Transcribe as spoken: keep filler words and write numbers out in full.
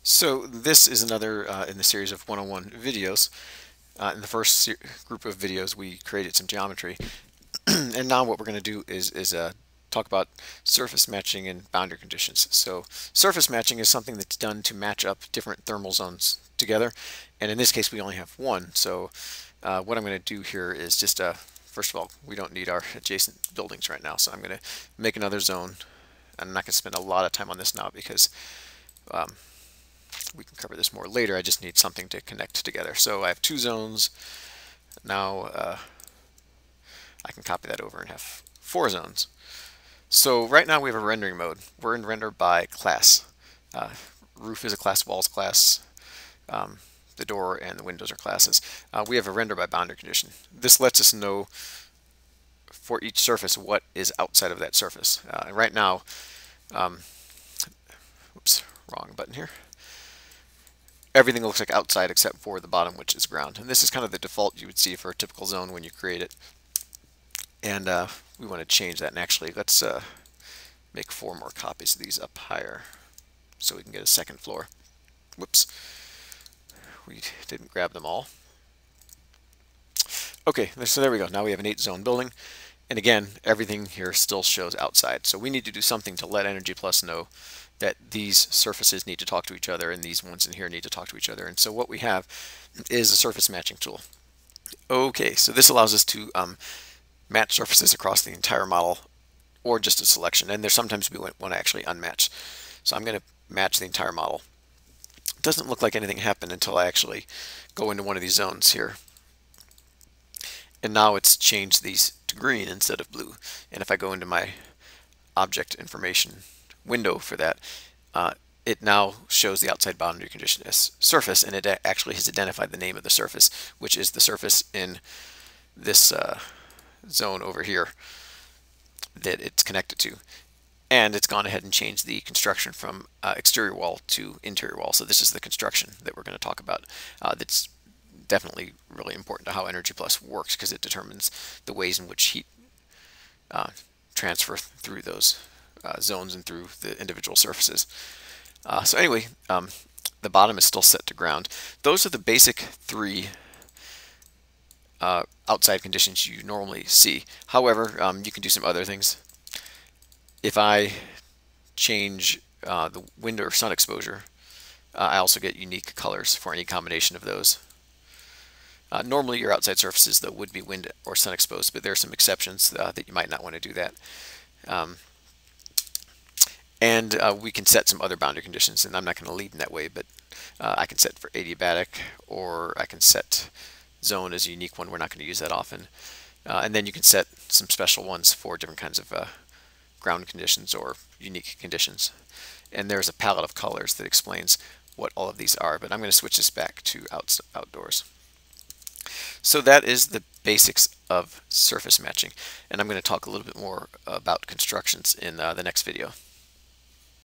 So this is another uh, in the series of one-on-one videos. Uh, in the first group of videos we created some geometry, and now what we're going to do is, is uh, talk about surface matching and boundary conditions. So surface matching is something that's done to match up different thermal zones together, and in this case we only have one. So uh, what I'm going to do here is just, uh, first of all, we don't need our adjacent buildings right now, so I'm going to make another zone. I'm not going to spend a lot of time on this now because um, we can cover this more later. I just need something to connect together. So I have two zones. Now uh, I can copy that over and have four zones. So right now we have a rendering mode. We're in render by class. Uh, roof is a class, walls class, um, the door and the windows are classes. Uh, we have a render by boundary condition. This lets us know for each surface what is outside of that surface. Uh, and right now, um, oops, wrong button here. Everything looks like outside except for the bottom, which is ground. And this is kind of the default you would see for a typical zone when you create it. And uh, we want to change that. And actually, let's uh, make four more copies of these up higher so we can get a second floor. Whoops. We didn't grab them all. Okay, so there we go. Now we have an eight zone building. And again, everything here still shows outside. So we need to do something to let Energy Plus know that these surfaces need to talk to each other and these ones in here need to talk to each other. And so what we have is a surface matching tool. Okay, so this allows us to um, match surfaces across the entire model or just a selection. And there's sometimes we want to actually unmatch. So I'm going to match the entire model. It doesn't look like anything happened until I actually go into one of these zones here. And now it's changed these to green instead of blue. And if I go into my object information window for that, uh, it now shows the outside boundary condition as surface, and it actually has identified the name of the surface, which is the surface in this uh, zone over here that it's connected to. And it's gone ahead and changed the construction from uh, exterior wall to interior wall. So this is the construction that we're going to talk about. Uh, that's definitely really important to how Energy Plus works because it determines the ways in which heat uh, transfer through those uh, zones and through the individual surfaces. Uh, so anyway, um, the bottom is still set to ground. Those are the basic three uh, outside conditions you normally see. However, um, you can do some other things. If I change uh, the wind or sun exposure, uh, I also get unique colors for any combination of those. Uh, normally your outside surfaces though would be wind or sun exposed, but there are some exceptions uh, that you might not want to do that. Um, and uh, we can set some other boundary conditions, and I'm not going to lead in that way, but uh, I can set for adiabatic, or I can set zone as a unique one. We're not going to use that often. Uh, and then you can set some special ones for different kinds of uh, ground conditions or unique conditions. And there's a palette of colors that explains what all of these are, but I'm going to switch this back to out outdoors. So that is the basics of surface matching, and I'm going to talk a little bit more about constructions in uh, the next video.